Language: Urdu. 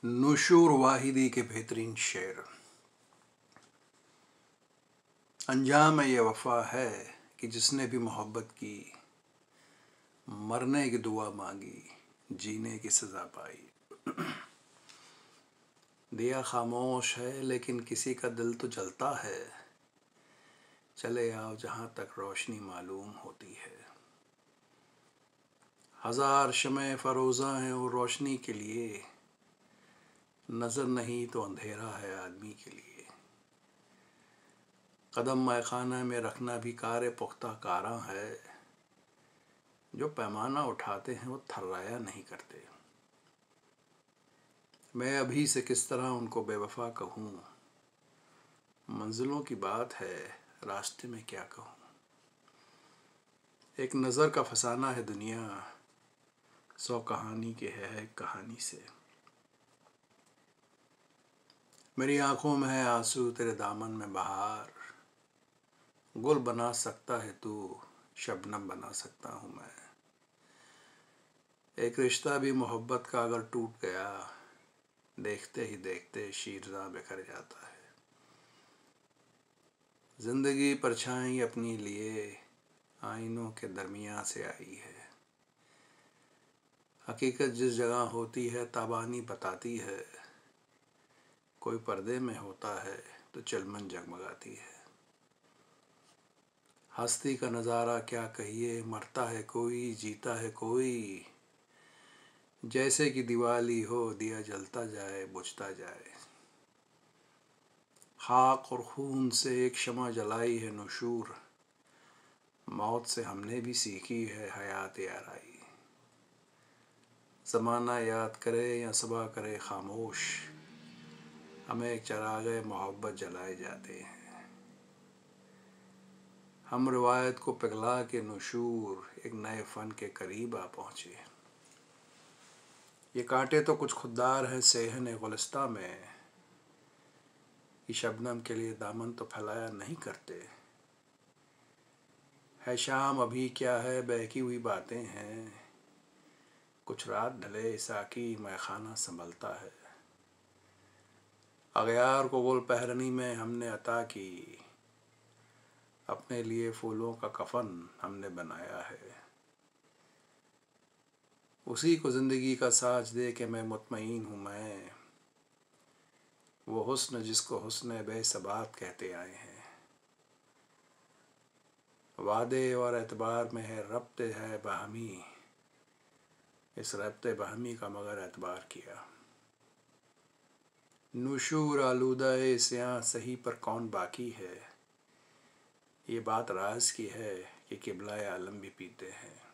نشور واحدی کے بہترین شعر۔ انجام یہ وفا ہے کہ جس نے بھی محبت کی، مرنے کی دعا مانگی، جینے کی سزا پائی۔ دیا خاموش ہے لیکن کسی کا دل تو جلتا ہے، چلے آؤ جہاں تک روشنی معلوم ہوتی ہے۔ ہزار شمع فروزاں ہیں اور روشنی کے لیے، نظر نہیں تو اندھیرا ہے آدمی کے لیے۔ قدم مے خانہ میں رکھنا بھی کار پختہ کاراں ہے، جو پیمانہ اٹھاتے ہیں وہ تھرایا نہیں کرتے۔ میں ابھی سے کس طرح ان کو بے وفا کہوں، منزلوں کی بات ہے راستے میں کیا کہوں۔ ایک نظر کا فسانہ ہے دنیا، 100 کہانی کی ہے ایک کہانی سے۔ میری آنکھوں میں ہے آنسو، تیرے دامن میں بہار، گل بنا سکتا ہے تو، شبنم بنا سکتا ہوں میں۔ ایک رشتہ بھی محبت کا اگر ٹوٹ گیا، دیکھتے ہی دیکھتے شیرزاں بکھر جاتا ہے۔ زندگی پرچھائیں اپنی لیے، آئینوں کے درمیان سے آئی ہے۔ حقیقت جس جگہ ہوتی ہے تابانی بتاتی ہے، کوئی پردے میں ہوتا ہے تو چلمن جگمگاتی ہے۔ ہستی کا نظارہ کیا کہیے، مرتا ہے کوئی جیتا ہے کوئی، جیسے کہ دیوالی ہو دیا جلتا جائے بجھتا جائے۔ خاک اور خون سے ایک شمع جلائی ہے نشور، موت سے ہم نے بھی سیکھی ہے حیات یارائی۔ زمانہ یاد کرے یا صبا کرے خاموش، ہمیں ایک چراغ محبت جلائے جاتے ہیں۔ ہم روایت کو پگھلا کے نشور، ایک نئے فن کے قریب آ پہنچے۔ یہ کانٹے تو کچھ خوددار ہیں صحن گلستاں میں، یہ شبنم کے لیے دامن تو پھیلایا نہیں کرتے۔ ہے شام ابھی کیا ہے بہکی ہوئی باتیں ہیں، کچھ رات ڈھلے ساقی مے خانہ سنبھلتا ہے۔ اغیار کو گل پہرنی میں ہم نے عطا کی، اپنے لیے پھولوں کا کفن ہم نے بنایا ہے۔ اسی کو زندگی کا ساج دے کے میں مطمئن ہوں میں، وہ حسن جس کو حسن بے ثبات کہتے آئے ہیں۔ وعدے اور اعتبار میں ہے ربط ہے باہمی، اس ربط باہمی کا مگر اعتبار کیا۔ نشور آلودہ سیاہ سہی پر کون باقی ہے، یہ بات راز کی ہے کہ قبلہ عالم بھی پیتے ہیں۔